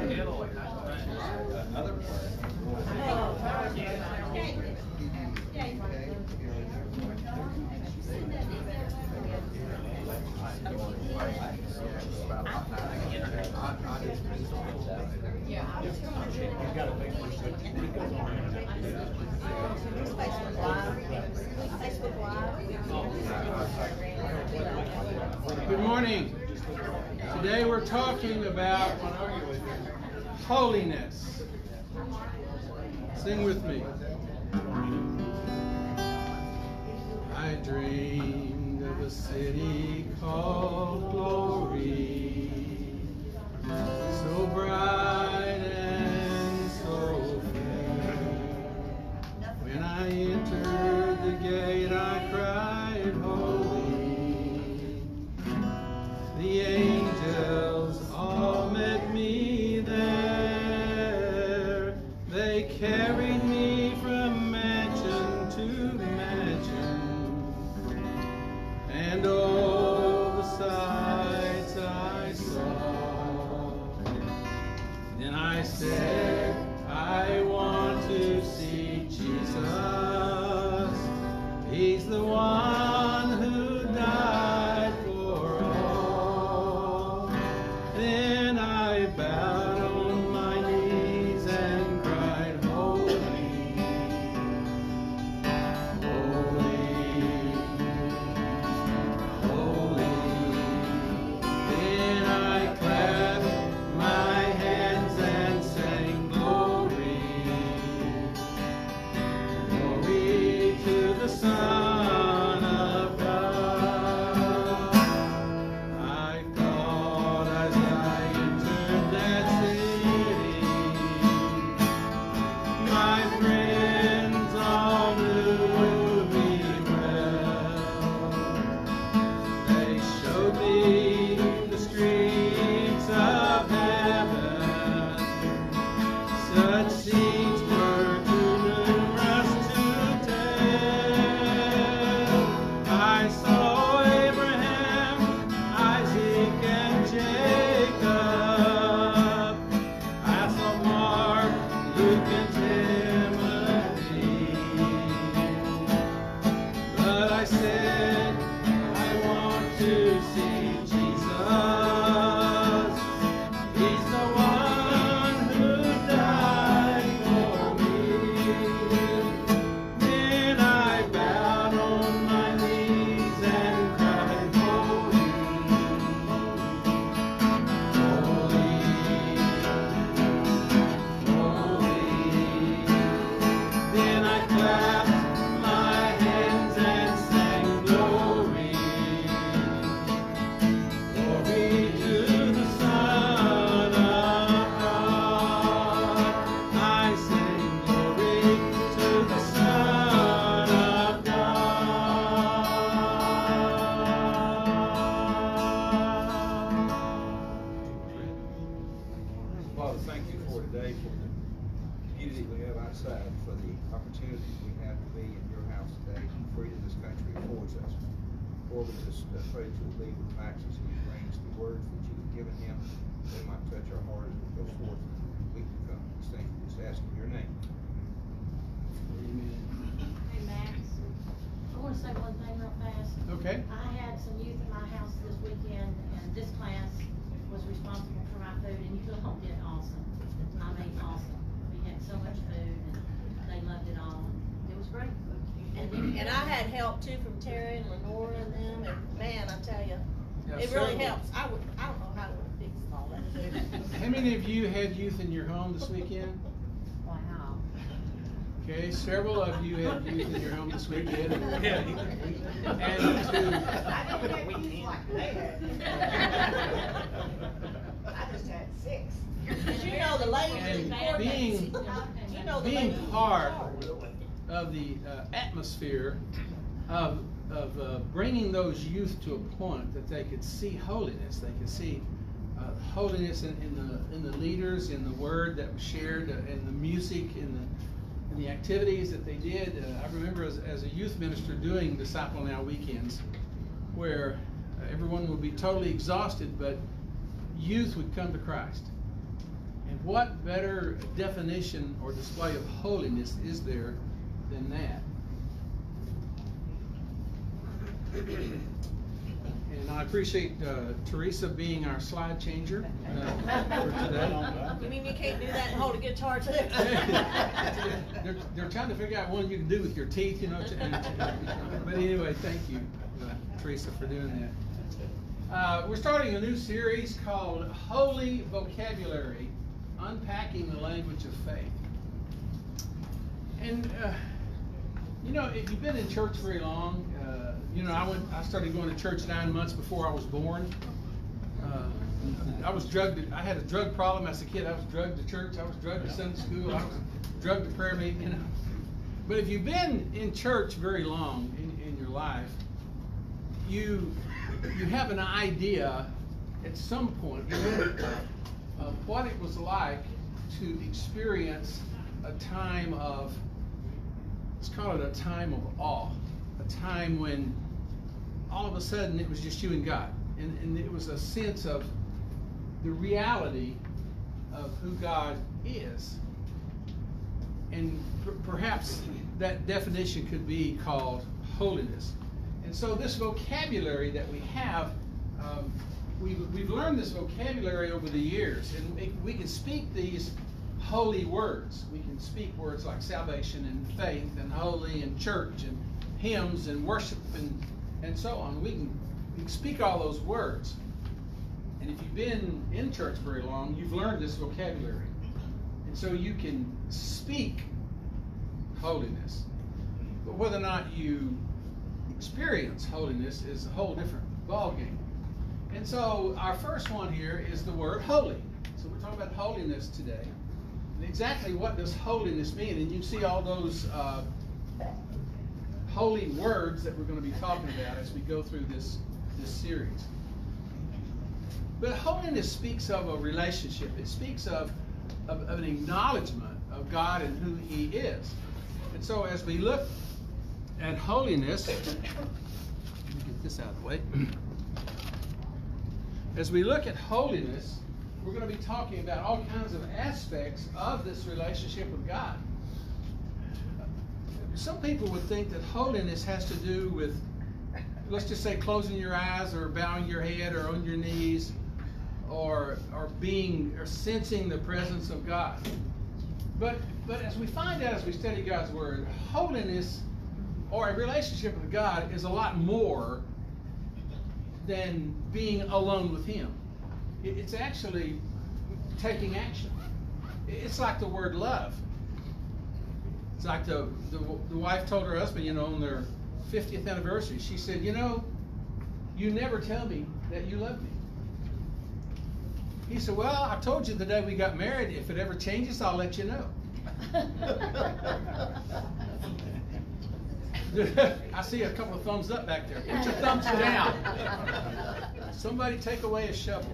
Good morning. Today we're talking about holiness. Sing with me. I dreamed of a city called Glory, so bright and so fair. When I entered the gate, I cried, holy. The angels all met me there. They carried me from mansion to mansion, and all the sights I saw. Then I said, I want to see Jesus. He's the one who died for all. Then I bowed on my knees and cried, holy, holy, holy. Then I clapped my hands and sang, glory, glory to the Son of God. I thought as I entered that city, my friends all knew me well. They showed me the streets of heaven. Such scenes were too numerous to tell. I saw Abraham, Isaac, and Jacob. I saw Mark, Luke, and Timothy. But I said, I want to see Jesus. He's the one who died for me. Then I bowed on my knees and cried, holy, holy, holy. Then I clapped my hands and sang, glory, glory to the Son of God. I sing glory to the Son of God. Father, thank you for today, for the community we have outside, for the opportunities we have to be in your house today, and the freedom this country affords us. Lord, we just pray that you'll be with Max as he brings the words that you've given him. They might touch our heart as we go forth in the week to come. These things we just ask in your name. Hey Max, I want to say one thing real fast. Okay. I had some youth in my house this weekend, and this class was responsible for my food, and you all did awesome. I mean, awesome. We had so much food, and they loved it all. It was great. And I had help too from Terry and Lenora and them, and man, I tell you, Yeah, it really several- helps. I don't know how I would fix all that food. How many of you had youth in your home this weekend? Wow. Okay, several of you had youth in your home this weekend. And I didn't have youth like they had. I just had 6. But you know the ladies And in Fairbanks. You know the being ladies. part of the atmosphere of bringing those youth to a point that they could see holiness, they could see holiness in the leaders, in the word that was shared, in the music, in the activities that they did. I remember as a youth minister doing Disciple Now weekends, where everyone would be totally exhausted, but youth would come to Christ. And what better definition or display of holiness is there than that? And I appreciate Teresa being our slide changer for today. You mean you can't do that and hold a guitar too? They're trying to figure out what you can do with your teeth, you know. But anyway, thank you, Teresa, for doing that. We're starting a new series called Holy Vocabulary, Unpacking the Language of Faith. And, you know, if you've been in church very long, you know, I started going to church 9 months before I was born. I was drugged. I had a drug problem as a kid. I was drugged to church. I was drugged to Sunday school. I was drugged to prayer meeting. You know. But if you've been in church very long in your life, you have an idea at some point of what it was like to experience a time of, let's call it a time of awe, a time when all of a sudden it was just you and God, and it was a sense of the reality of who God is. And perhaps that definition could be called holiness. And so this vocabulary that we have, we've learned this vocabulary over the years, and we can speak these holy words. We can speak words like salvation and faith and holy and church and hymns and worship and so on. We can speak all those words. And if you've been in church very long, you've learned this vocabulary. And so you can speak holiness. But whether or not you experience holiness is a whole different ballgame. And so our first one here is the word holy. So we're talking about holiness today. And exactly what does holiness mean? And you see all those holy words that we're going to be talking about as we go through this series. But holiness speaks of a relationship. It speaks of an acknowledgement of God and who He is. And so as we look at holiness, let me get this out of the way. As we look at holiness, we're going to be talking about all kinds of aspects of this relationship with God. Some people would think that holiness has to do with, let's just say, closing your eyes or bowing your head or on your knees or sensing the presence of God. But as we find out as we study God's Word, holiness or a relationship with God is a lot more than being alone with Him. It's actually taking action. It's like the word love. It's like the wife told her husband, you know, on their 50th anniversary, she said, you know, you never tell me that you love me. He said, well, I told you the day we got married, if it ever changes, I'll let you know. I see a couple of thumbs up back there. Put your thumbs down. Somebody take away a shovel.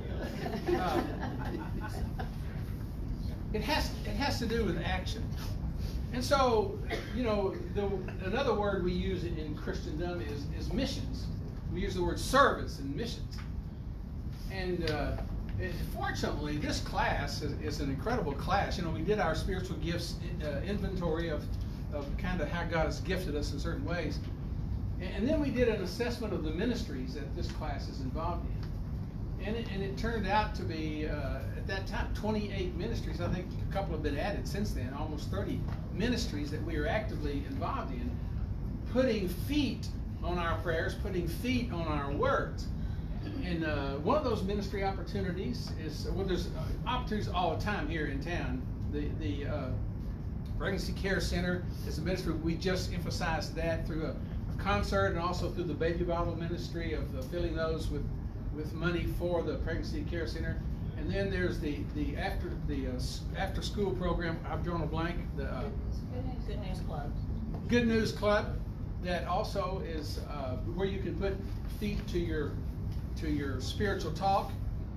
It has to do with action. And so, you know, another word we use in Christendom is missions. We use the word service and missions. And fortunately, this class is an incredible class. You know, we did our spiritual gifts inventory of kind of how God has gifted us in certain ways. And then we did an assessment of the ministries that this class is involved in. And it turned out to be, at that time, 28 ministries. I think a couple have been added since then, almost 30 ministries that we are actively involved in, putting feet on our prayers, putting feet on our words. And one of those ministry opportunities is, well, there's opportunities all the time here in town. The Pregnancy Care Center is a ministry. We just emphasized that through a concert and also through the Baby Bible Ministry of filling those with money for the Pregnancy Care Center. And then there's the after school program. I've drawn a blank. The Good News Club. Good News Club, that also is where you can put feet to your spiritual talk.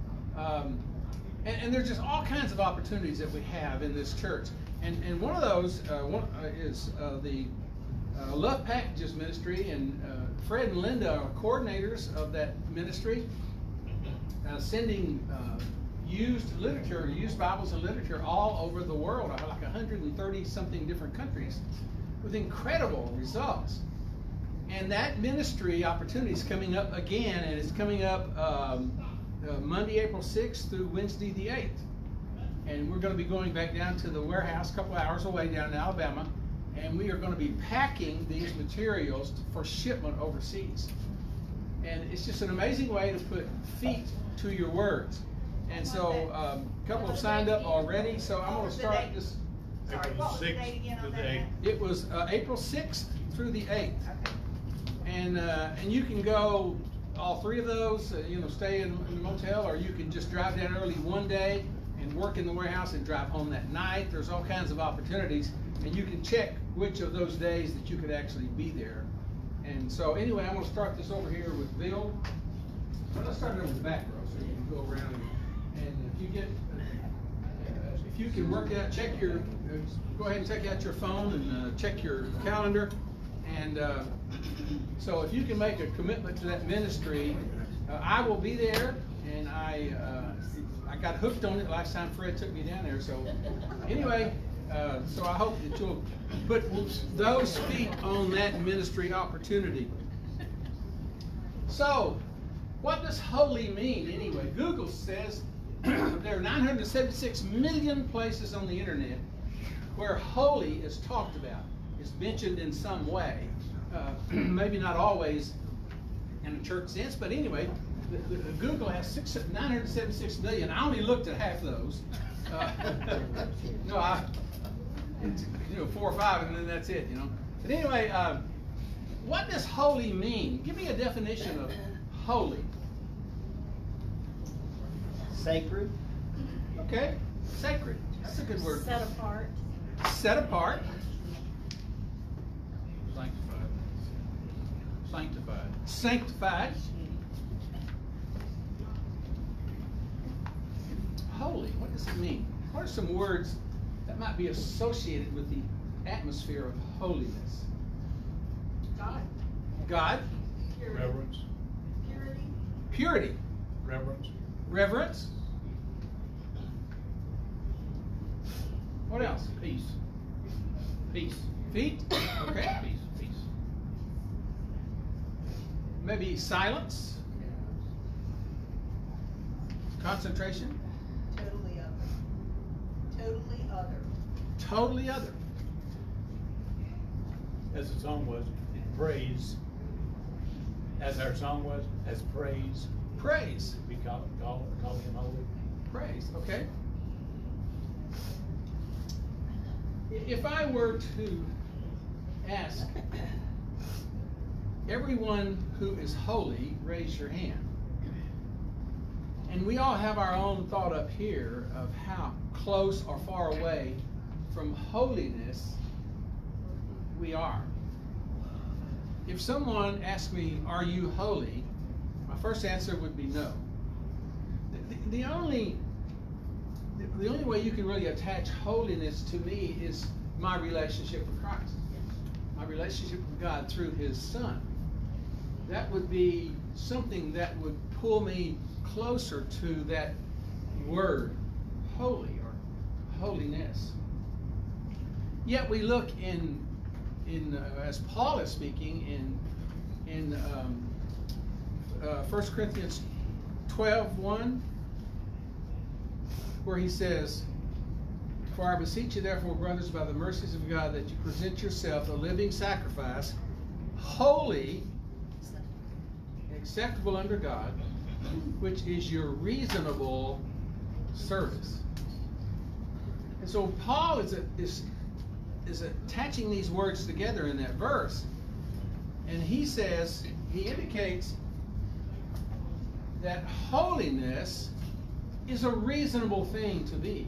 And there's just all kinds of opportunities that we have in this church. And one of those is the Love Packages Ministry, and Fred and Linda are coordinators of that ministry, sending used literature, used Bibles and literature all over the world, like 130 something different countries, with incredible results. And that ministry opportunity is coming up again, and it's coming up Monday, April 6th through Wednesday the 8th. And we're going to be going back down to the warehouse a couple hours away down in Alabama, and we are going to be packing these materials for shipment overseas. And it's just an amazing way to put feet to your words. And so a couple have signed up already, so I'm going to start this. Sorry, what was the date again on that? It was April 6th through the 8th. Okay. And you can go all three of those, stay in the motel, or you can just drive down early one day and work in the warehouse and drive home that night. There's all kinds of opportunities, and you can check which of those days that you could actually be there. And so anyway, I'm going to start this over here with Bill. Well, let's start it over the back row so you can go around. And if you get, if you can work out, check your, go ahead and take out your phone and check your calendar. And so if you can make a commitment to that ministry, I will be there. And I got hooked on it last time Fred took me down there. So anyway, so I hope that you'll put those feet on that ministry opportunity. So, what does holy mean anyway? Google says there are 976 million places on the internet where holy is talked about. It's mentioned in some way. Maybe not always in a church sense, but anyway, Google has 976 million. I only looked at half those. No, 4 or 5, and then that's it, But anyway, what does holy mean? Give me a definition of holy. Sacred. Okay, sacred. That's a good word. Set apart. Set apart. Sanctified. Sanctified. Sanctified. Holy, what does it mean? What are some words that might be associated with the atmosphere of holiness? God. God. Purity. Reverence. Purity. Purity. Reverence. Reverence. What else? Peace. Peace. Feet. Okay. Peace. Peace. Maybe silence. Concentration. Totally other. Totally other. Totally other. As the song was, praise. As our song was, as praise. Praise. We call him holy. Praise. Okay. If I were to ask everyone who is holy, raise your hand. And we all have our own thought up here of how close or far away from holiness we are. If someone asked me, "Are you holy?" my first answer would be no. The only way you can really attach holiness to me is my relationship with Christ, my relationship with God through His Son. That would be something that would pull me closer to that word, holy or holiness. Yet we look in as Paul is speaking in 1 Corinthians 12:1, where he says, "For I beseech you therefore, brothers, by the mercies of God, that you present yourself a living sacrifice, holy, acceptable unto God, which is your reasonable service." And so Paul is attaching these words together in that verse, and he indicates that holiness is a reasonable thing to be.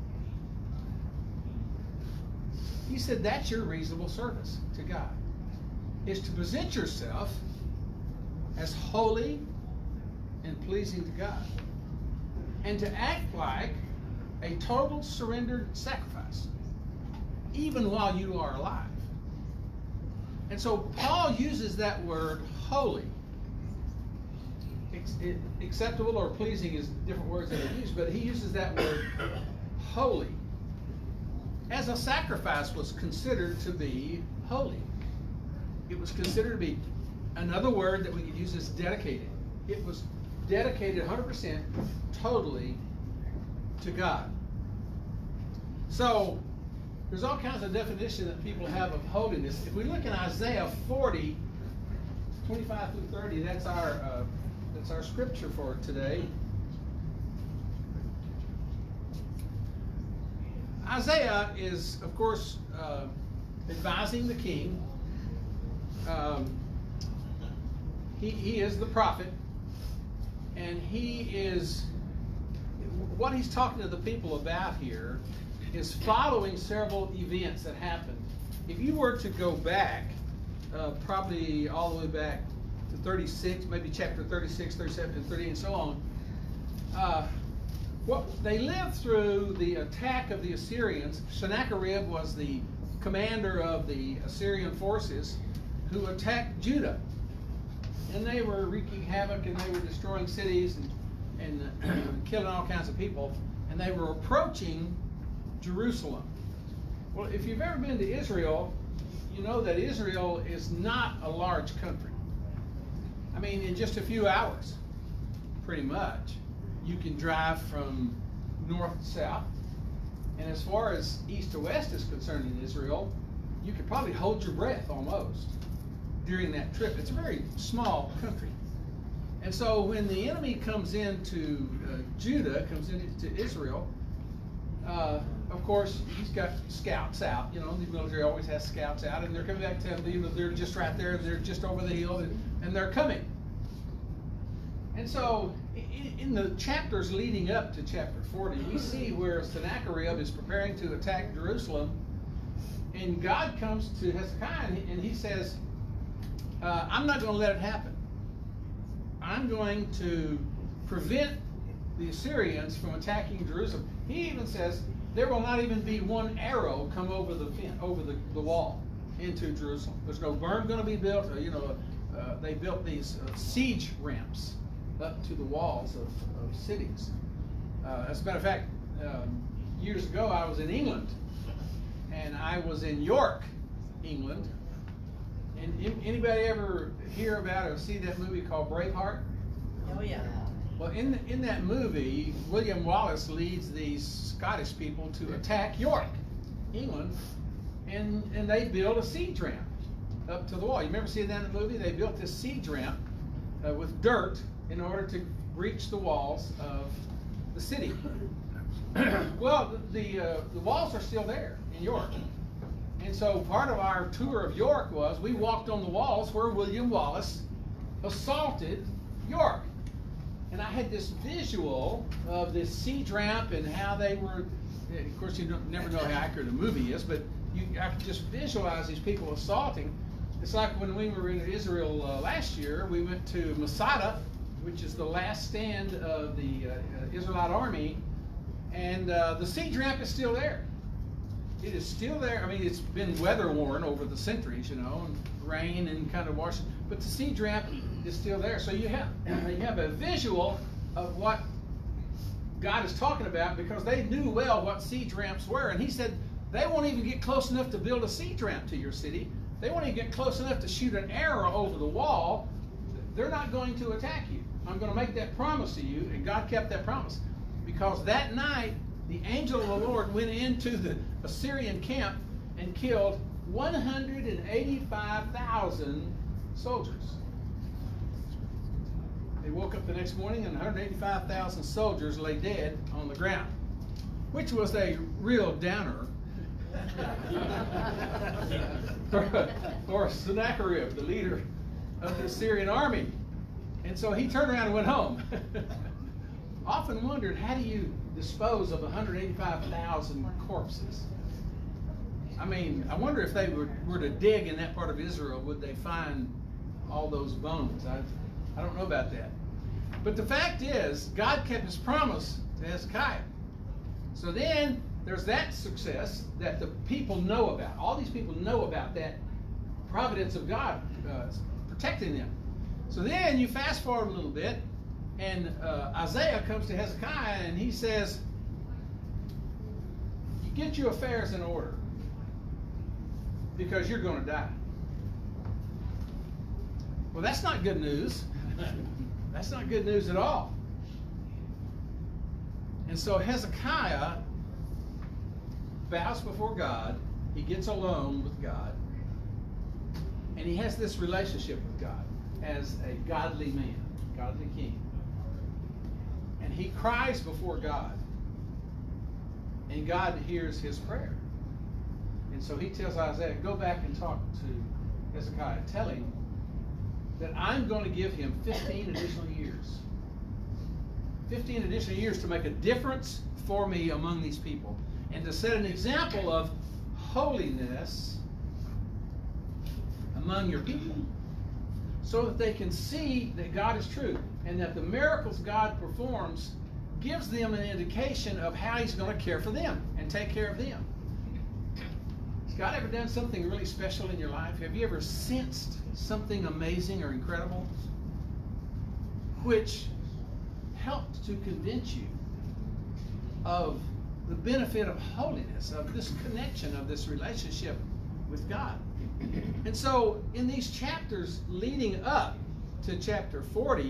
He said that's your reasonable service to God, is to present yourself as holy and pleasing to God, and to act like a total surrendered sacrifice, even while you are alive. And so Paul uses that word holy, acceptable or pleasing is different words that are used, but he uses that word holy. As a sacrifice was considered to be holy. It was considered to be, another word that we could use is dedicated. It was dedicated 100% totally to God. So there's all kinds of definition that people have of holiness. If we look in Isaiah 40, 25 through 30, that's our scripture for today. Isaiah is, of course, advising the king. He is the prophet, and what he's talking to the people about here is following several events that happened. If you were to go back, probably all the way back to 36, maybe chapter 36, 37, and 38, and so on, they lived through the attack of the Assyrians. Sennacherib was the commander of the Assyrian forces who attacked Judah. And they were wreaking havoc, and they were destroying cities and killing all kinds of people. And they were approaching Jerusalem. Well, if you've ever been to Israel, you know that Israel is not a large country. I mean, in just a few hours, pretty much, you can drive from north to south. And as far as east to west is concerned in Israel, you could probably hold your breath almost during that trip. It's a very small country. And so when the enemy comes into Judah, comes into Israel, of course, he's got scouts out. You know, the military always has scouts out, and they're coming back to him. They're just right there. They're just over the hill, and they're coming. And so in the chapters leading up to chapter 40, we see where Sennacherib is preparing to attack Jerusalem, and God comes to Hezekiah, and he says, I'm not going to let it happen. I'm going to prevent the Assyrians from attacking Jerusalem. He even says there will not even be one arrow come over the wall into Jerusalem. There's no berm going to be built. They built these siege ramps up to the walls of cities. As a matter of fact, years ago I was in England, and I was in York, England. And anybody ever hear about or see that movie called Braveheart? Oh yeah. Well, in that movie, William Wallace leads these Scottish people to attack York, England, and they build a siege ramp up to the wall. You remember seeing that in the movie? They built this siege ramp with dirt in order to breach the walls of the city. Well, the walls are still there in York. And so part of our tour of York was we walked on the walls where William Wallace assaulted York. And I had this visual of this siege ramp and how they were, of course you never know how accurate a movie is, but I could just visualize these people assaulting. It's like when we were in Israel last year, we went to Masada, which is the last stand of the Israelite army, and the siege ramp is still there. It is still there. I mean, it's been weather worn over the centuries, and rain and kind of washing, but the siege ramp is still there. So you have a visual of what God is talking about, because they knew well what siege ramps were. And he said, they won't even get close enough to build a siege ramp to your city. They won't even get close enough to shoot an arrow over the wall. They're not going to attack you. I'm going to make that promise to you. And God kept that promise, because that night the angel of the Lord went into the Assyrian camp and killed 185,000 soldiers. They woke up the next morning and 185,000 soldiers lay dead on the ground, which was a real downer for Sennacherib, the leader of the Assyrian army. And so he turned around and went home. Often wondered, how do you dispose of 185,000 corpses? I mean, I wonder if they were to dig in that part of Israel, would they find all those bones? I don't know about that. But the fact is, God kept his promise to Hezekiah. So then there's that success that the people know about. All these people know about that providence of God protecting them. So then you fast forward a little bit, And Isaiah comes to Hezekiah and he says, you get your affairs in order because you're going to die. Well, that's not good news. That's not good news at all. And so Hezekiah bows before God. He gets alone with God. And he has this relationship with God as a godly man, godly king. And he cries before God. And God hears his prayer. And so he tells Isaiah, go back and talk to Hezekiah. Tell him that I'm going to give him 15 additional years. 15 additional years to make a difference for me among these people. And to set an example of holiness among your people. So that they can see that God is true. And that the miracles God performs gives them an indication of how he's going to care for them and take care of them. Has God ever done something really special in your life? Have you ever sensed something amazing or incredible which helped to convince you of the benefit of holiness, of this connection, of this relationship with God? And so in these chapters leading up to chapter 40,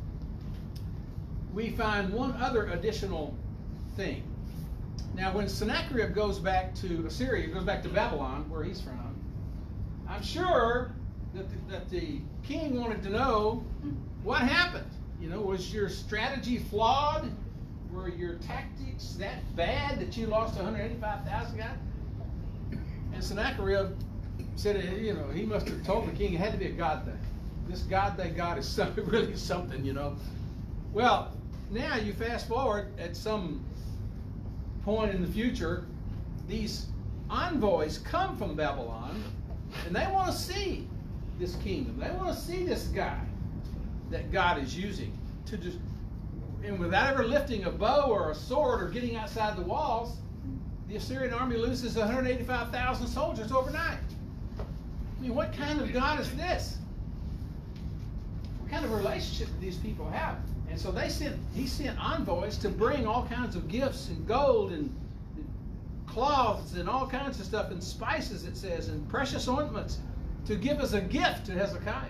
we find one other additional thing. Now, when Sennacherib goes back to Assyria, goes back to Babylon, where he's from, I'm sure that the king wanted to know what happened. You know, was your strategy flawed? Were your tactics that bad that you lost 185,000 guys? And Sennacherib said, you know, he must have told the king it had to be a God thing. This God they got is something, really something, you know. Well, now you fast forward at some point in the future, these envoys come from Babylon, and they want to see this kingdom. They want to see this guy that God is using to just, and without ever lifting a bow or a sword or getting outside the walls, the Assyrian army loses 185,000 soldiers overnight. I mean, what kind of God is this? What kind of relationship do these people have? And so he sent envoys to bring all kinds of gifts and gold and cloths and all kinds of stuff and spices, it says, and precious ointments to give as a gift to Hezekiah.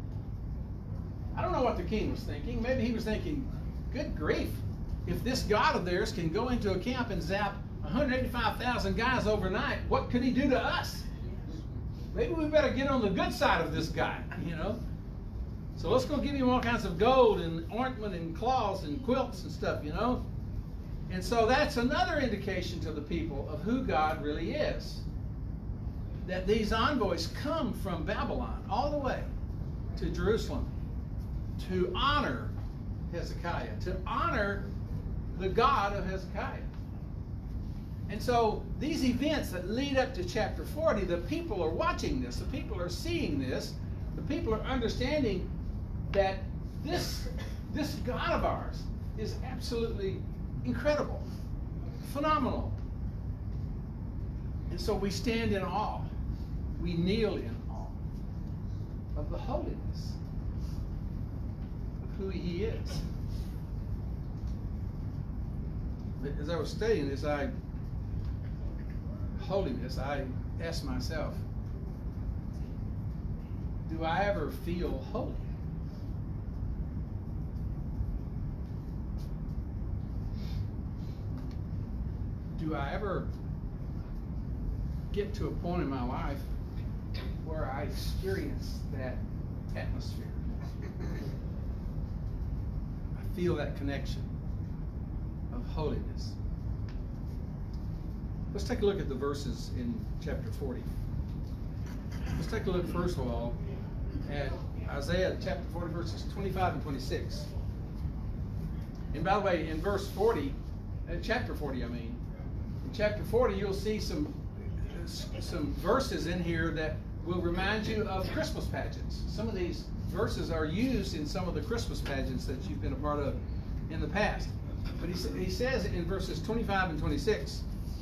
I don't know what the king was thinking. Maybe he was thinking, good grief, if this God of theirs can go into a camp and zap 185,000 guys overnight, what could he do to us? Maybe we better get on the good side of this guy, you know? So let's go give him all kinds of gold and ointment and cloths and quilts and stuff, you know? And so that's another indication to the people of who God really is. That these envoys come from Babylon all the way to Jerusalem to honor Hezekiah, to honor the God of Hezekiah. And so these events that lead up to chapter 40, the people are watching this, the people are seeing this, the people are understanding that this God of ours is absolutely incredible, phenomenal. And so we stand in awe, we kneel in awe of the holiness of who he is. But as I was studying this, holiness, I asked myself, do I ever feel holy? Do I ever get to a point in my life where I experience that atmosphere? I feel that connection of holiness. Let's take a look at the verses in chapter 40. Let's take a look first of all at Isaiah chapter 40 verses 25 and 26. And by the way, in verse 40, chapter 40 I mean, in chapter 40 you'll see some verses in here that will remind you of Christmas pageants. Some of these verses are used in some of the Christmas pageants that you've been a part of in the past. But he says in verses 25 and 26,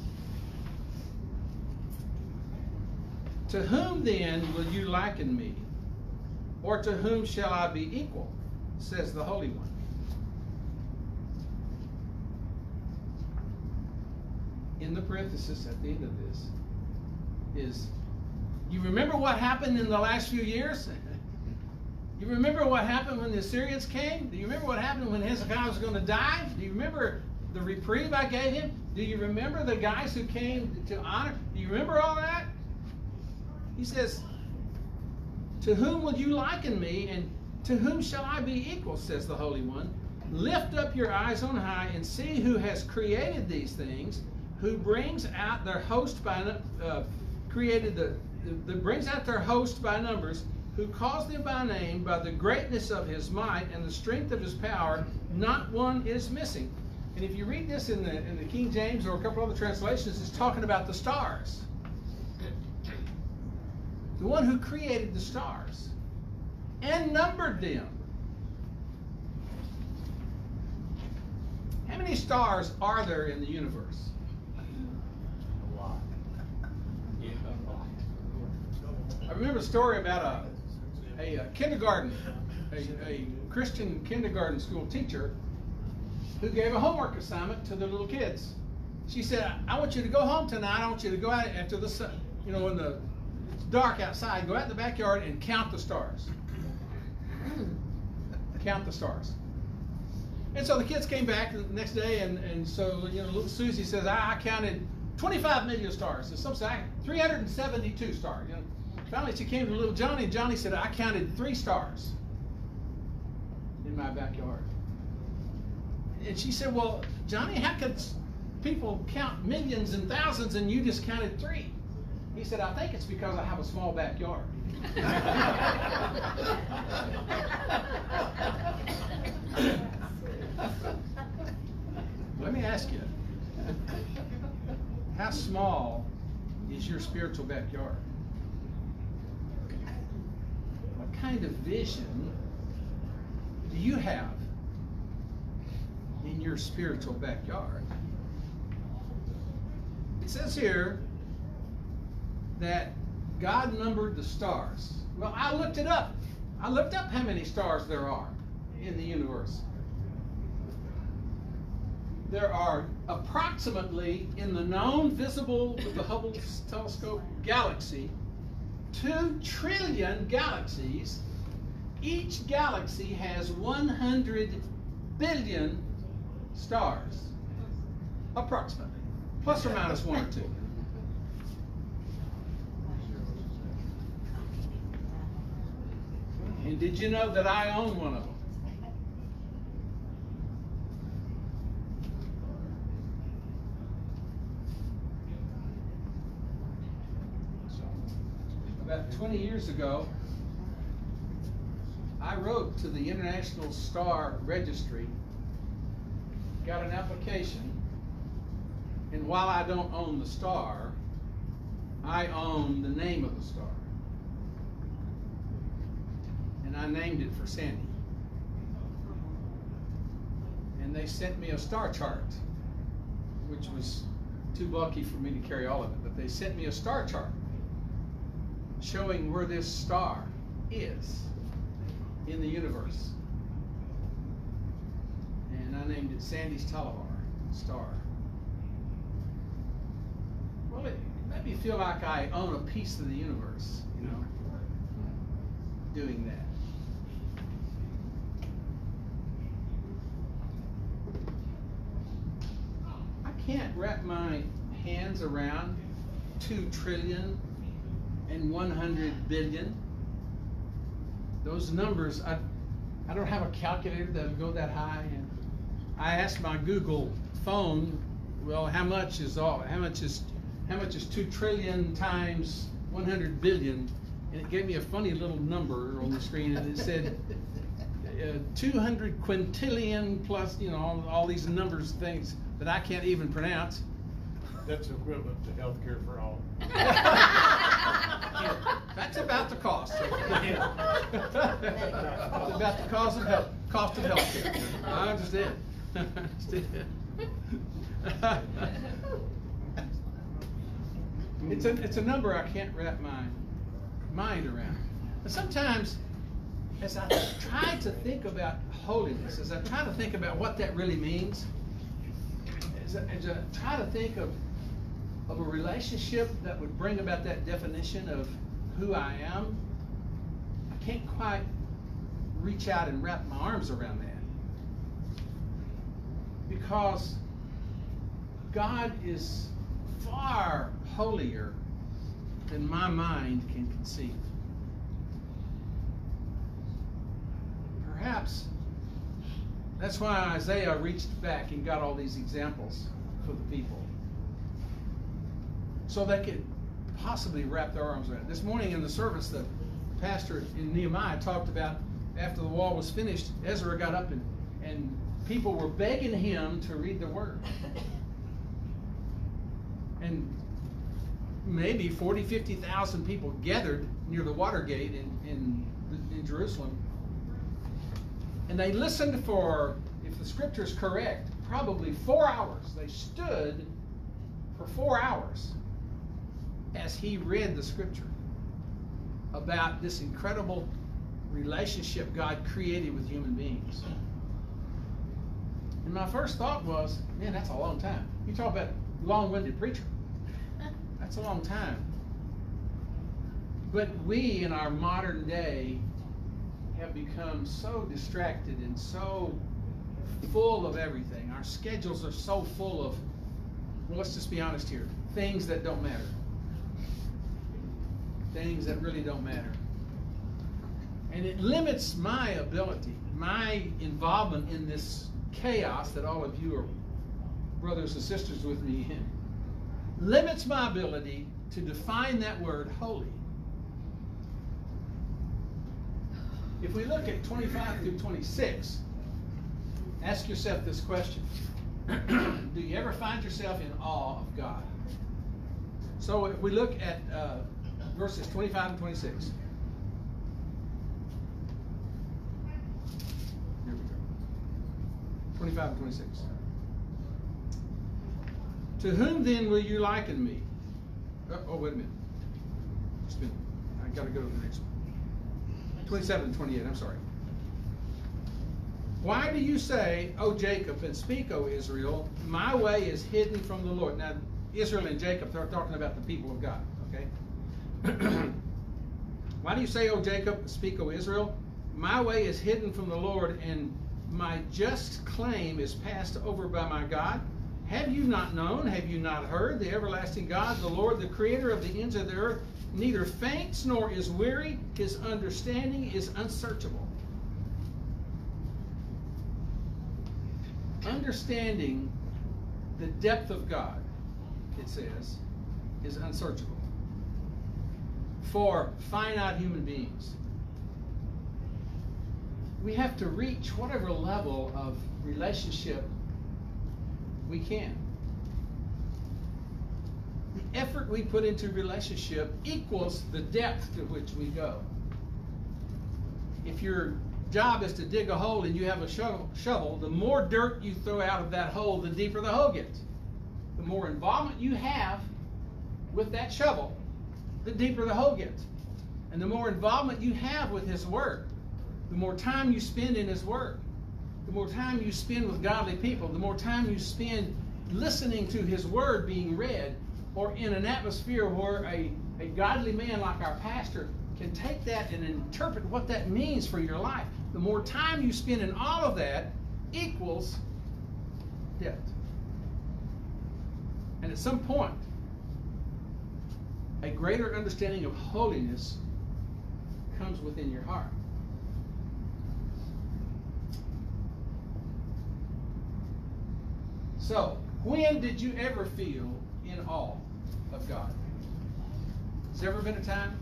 to whom then will you liken me? Or to whom shall I be equal? Says the Holy One. in the parenthesis at the end of this is, you remember what happened in the last few years? You remember what happened when the Assyrians came? Do you remember what happened when Hezekiah was going to die? Do you remember the reprieve I gave him? Do you remember the guys who came to honor? Do you remember all that? He says, to whom will you liken me, and to whom shall I be equal, says the Holy One. Lift up your eyes on high and see who has created these things, who brings out their host by brings out their host by numbers, who calls them by name, by the greatness of his might and the strength of his power. Not one is missing. And if you read this in the King James or a couple other translations, it's talking about the stars. The one who created the stars and numbered them. How many stars are there in the universe? A lot. Yeah, a lot. I remember a story about a kindergarten, a Christian kindergarten school teacher who gave a homework assignment to the little kids. She said, I want you to go home tonight. I want you to go out after the sun, when it's dark outside, go out in the backyard and count the stars. Count the stars. And so the kids came back the next day, and so little Susie says, I counted 25 million stars. And some said 372 stars. Finally, she came to little Johnny, and Johnny said, I counted 3 stars in my backyard. And she said, well, Johnny, how could people count millions and thousands and you just counted 3? He said, I think it's because I have a small backyard. Let me ask you, how small is your spiritual backyard? What kind of vision do you have in your spiritual backyard? It says here that God numbered the stars. Well, I looked it up. I looked up how many stars there are in the universe. There are approximately, in the known visible with the Hubble telescope galaxy, 2 trillion galaxies. Each galaxy has 100 billion stars, approximately, plus or minus 1 or 2. And did you know that I own one of them? About 20 years ago, I wrote to the International Star Registry, got an application, and while I don't own the star, I own the name of the star. And I named it for Sandy. And they sent me a star chart, which was too bulky for me to carry all of it, but they sent me a star chart showing where this star is in the universe. And I named it Sandy's Talavar star. Well, it made me feel like I own a piece of the universe, doing that. I can't wrap my hands around 2 trillion and 100 billion. Those numbers, I don't have a calculator that would go that high. And I asked my Google phone, well, how much is 2 trillion times 100 billion? And it gave me a funny little number on the screen, and it said 200 quintillion plus, all these numbers, things that I can't even pronounce. That's equivalent to healthcare for all. That's about the cost. That's about the cost of healthcare. I understand. It's a number I can't wrap my mind around. And sometimes, as I try to think about holiness, as I try to think about what that really means, as I try to think of of a relationship that would bring about that definition of who I am, I can't quite reach out and wrap my arms around that. Because God is far holier than my mind can conceive. Perhaps that's why Isaiah reached back and got all these examples for the people, so they could possibly wrap their arms around it. This morning in the service, the pastor in Nehemiah talked about after the wall was finished, Ezra got up and people were begging him to read the word. And maybe 40, 50,000 people gathered near the Watergate in Jerusalem. And they listened for, if the scripture is correct, probably 4 hours. They stood for 4 hours as he read the scripture about this incredible relationship God created with human beings. And my first thought was, man, that's a long time. You talk about long-winded preacher. That's a long time. But we in our modern day have become so distracted and so full of everything. Our schedules are so full of, well, let's just be honest here, things that don't matter. Things that really don't matter. And it limits my ability, my involvement in this chaos that all of you are brothers and sisters with me in. Limits my ability to define that word holy. If we look at 25 through 26, ask yourself this question. Do you ever find yourself in awe of God? So if we look at verses 25 and 26. Here we go. 25 and 26. To whom then will you liken me? Oh, wait a minute. I got to go to the next one. 27 and 28, I'm sorry. Why do you say, O Jacob, and speak, O Israel, my way is hidden from the Lord? Now, Israel and Jacob, they're talking about the people of God, okay? Why do you say, O Jacob, speak, O Israel, my way is hidden from the Lord, and my just claim is passed over by my God? Have you not known, have you not heard, the everlasting God, the Lord, the creator of the ends of the earth, neither faints nor is weary, his understanding is unsearchable. Understanding the depth of God, it says, is unsearchable for finite human beings. We have to reach whatever level of relationship we can. The effort we put into relationship equals the depth to which we go. If your job is to dig a hole and you have a shovel, the more dirt you throw out of that hole, the deeper the hole gets. The more involvement you have with that shovel, the deeper the hole gets. And the more involvement you have with His Word, the more time you spend in His Word, the more time you spend with godly people, the more time you spend listening to His Word being read, or in an atmosphere where a godly man like our pastor can take that and interpret what that means for your life. The more time you spend in all of that equals depth. And at some point, a greater understanding of holiness comes within your heart. So, when did you ever feel in awe of God? Has there ever been a time?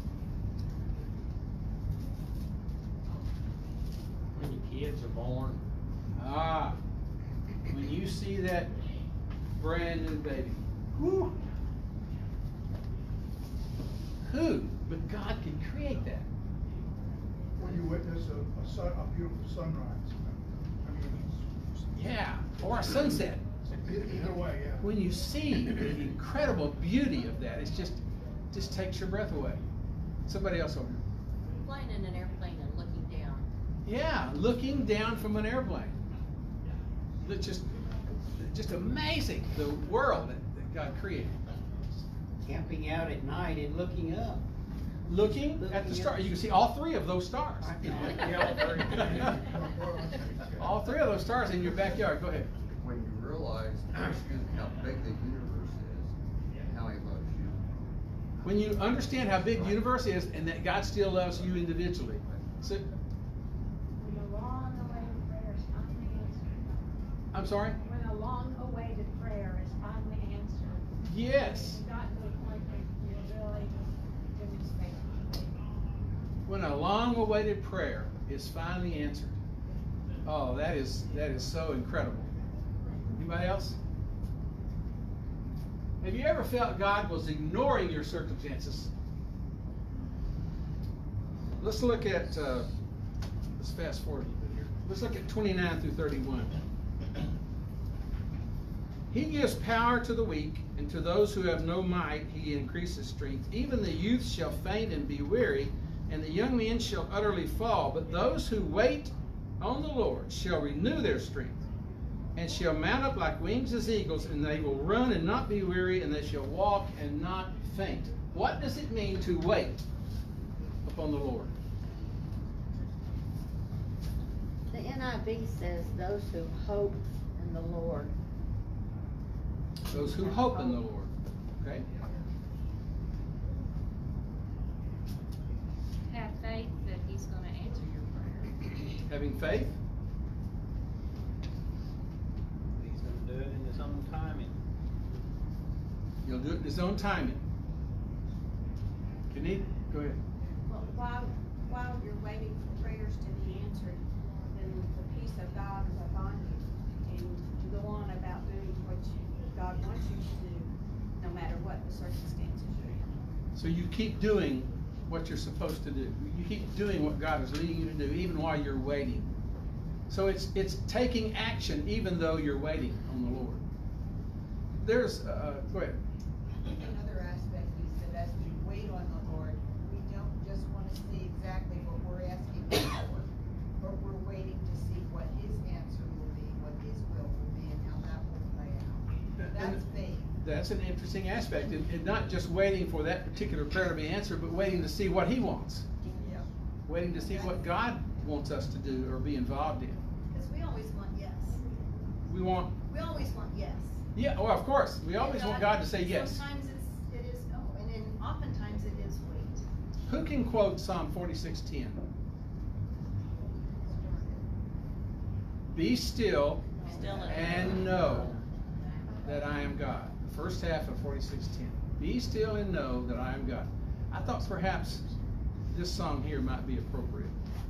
When your kids are born. When you see that brand new baby. Whew. Who but God can create that? When you witness a beautiful sunrise. I mean, Yeah, or a sunset. either way, yeah. When you see the incredible beauty of that, it's just takes your breath away. Somebody else over here. Flying in an airplane and looking down. Yeah, looking down from an airplane. It's just amazing, the world that God created. camping out at night and looking up. Looking at the stars. You can see all three of those stars. All three of those stars in your backyard. Go ahead. When you realize, excuse me, how big the universe is and how he loves you. When you understand how big the universe is and that God still loves you individually. So, When a long-awaited prayer is finally answered. I'm sorry? When a long-awaited prayer is finally answered. Yes. You've gotten to the point where you really demonstrate faith. When a long-awaited prayer is finally answered. Oh, that is so incredible. Anybody else? Have you ever felt God was ignoring your circumstances? Let's look at, let's fast forward a little bit here. Let's look at 29 through 31. He gives power to the weak, and to those who have no might he increases strength. Even the youth shall faint and be weary, and the young men shall utterly fall. But those who wait on the Lord shall renew their strength, and shall mount up like wings as eagles, and they will run and not be weary, and they shall walk and not faint. What does it mean to wait upon the Lord? The NIV says those who hope in the Lord. Those who hope in the Lord. Okay? Have faith that he's going to answer your prayer. Having faith. He's gonna do it in his own timing. He'll do it in his own timing. Can he? Go ahead. Well, while you're waiting for prayers to be answered, then the peace of God is upon you, and you go on about doing what God wants you to do, no matter what the circumstances you're in. So you keep doing what you're supposed to do. You keep doing what God is leading you to do, even while you're waiting. So it's taking action, even though you're waiting on the Lord. There's, go ahead. Another aspect is that as we wait on the Lord, we don't just want to see exactly what we're asking for, but we're waiting to see what His answer will be, what His will be, and how that will play out. That's faith. That's an interesting aspect, and not just waiting for that particular prayer to be answered, but waiting to see what He wants. Yeah. Waiting to see what God wants us to do or be involved in. Because we always want yes. We always want yes. Yeah, well, of course. We always want God to say yes. Sometimes it is no, and then oftentimes it is wait. Who can quote Psalm 46:10? Be still and know that I am God. The first half of 46:10. Be still and know that I am God. I thought perhaps this song here might be appropriate.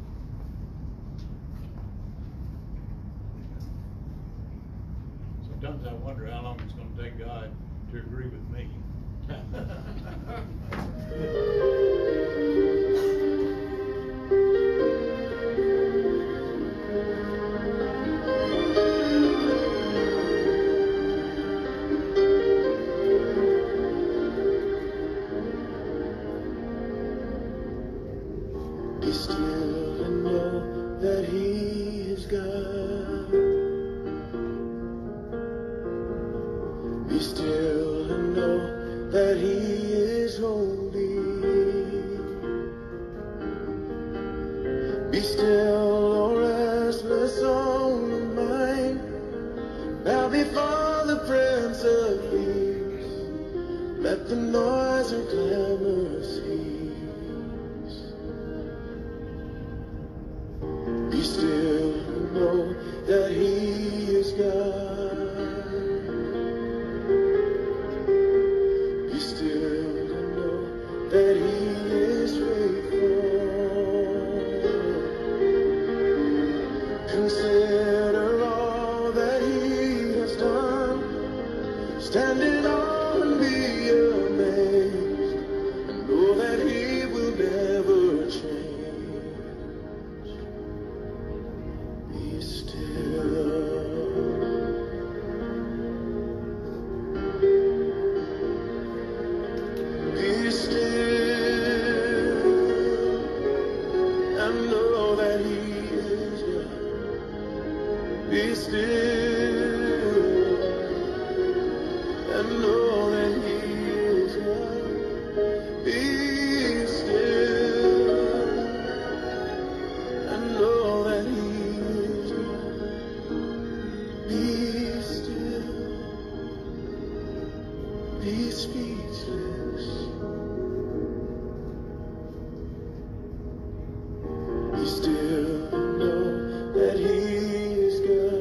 Sometimes I wonder how long it's gonna take God to agree with me. Be still and know that He is God. Be still and know that He is holy. Be still, O restless soul of mine. Bow before the Prince of Peace. Let the noise and clamor cease. Be still and know that He is God. Be still and know that He is faithful. Consider all that He has done. Stand in awe and be amazed, and know that He be speechless. You still know that He is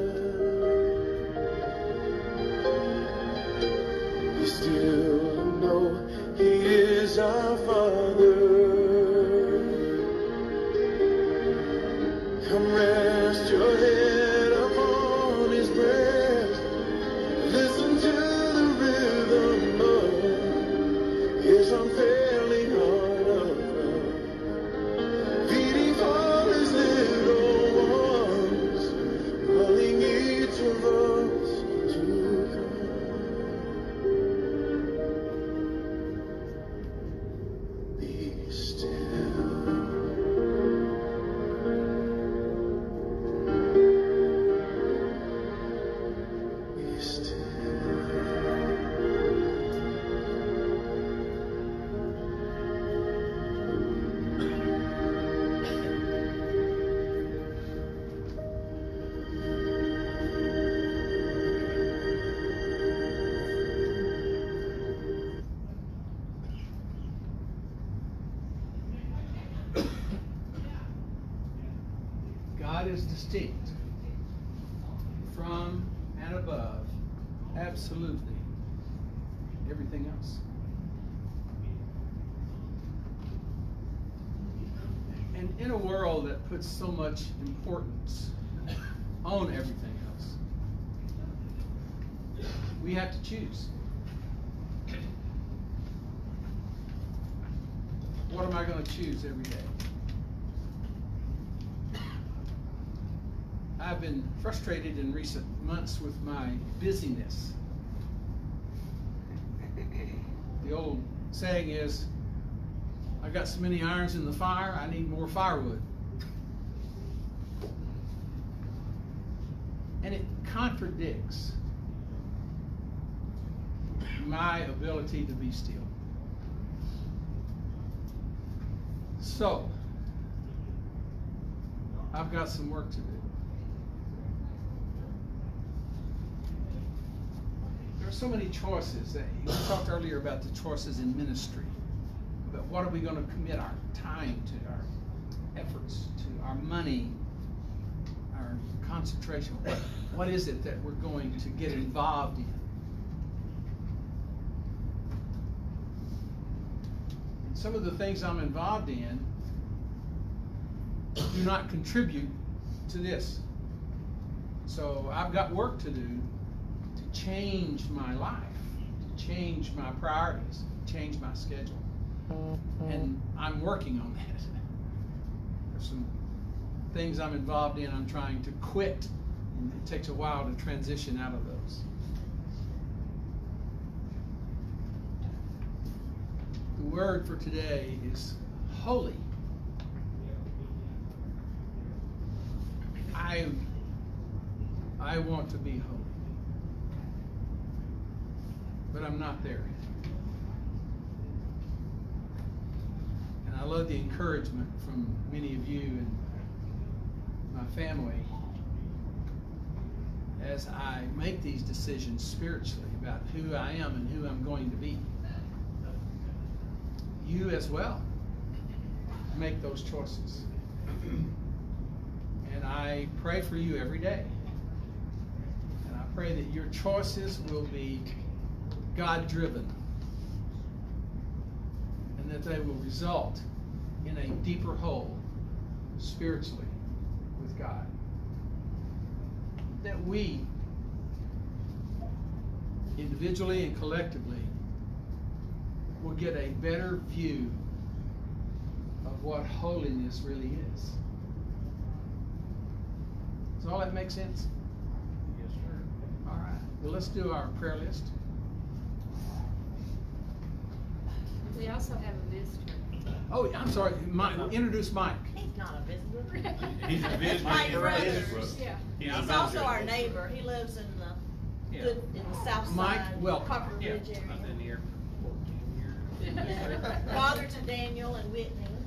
God. You still know He is our Father. Come rest your head upon His breast. Listen to the rhythm of His unfailing heart of love, beating for His little ones, calling each of us to come. Be still. Be still. God is distinct from and above absolutely everything else. And in a world that puts so much importance on everything else, we have to choose. What am I going to choose every day? I've been frustrated in recent months with my busyness. The old saying is, I got so many irons in the fire, I need more firewood. And it contradicts my ability to be still. So, I've got some work to do. There are so many choices. We talked earlier about the choices in ministry. But what are we going to commit our time to, our efforts to, our money, our concentration? What is it that we're going to get involved in? And some of the things I'm involved in do not contribute to this. So I've got work to do to change my life, to change my priorities, change my schedule. And I'm working on that. There's some things I'm involved in I'm trying to quit, and it takes a while to transition out of those. The word for today is holy. I want to be holy, but I'm not there yet. And I love the encouragement from many of you and my family as I make these decisions spiritually about who I am and who I'm going to be. You as well make those choices. And I pray for you every day. And I pray that your choices will be God-driven. And that they will result in a deeper hole spiritually with God. That we, individually and collectively, will get a better view of what holiness really is. Does all that make sense? Yes, sir. All right. Well, let's do our prayer list. We also have a visitor. Oh, I'm sorry. Mike, introduce Mike. He's not a visitor. He's a visitor. My He's a brother. visitor. Yeah. Yeah, He's I'm also not our sure. neighbor. He lives in the Yeah. good in the south Mike, side, welcome. Copper Yeah, Ridge area. I've been here 14 years. Yeah. Father to Daniel and Whitney.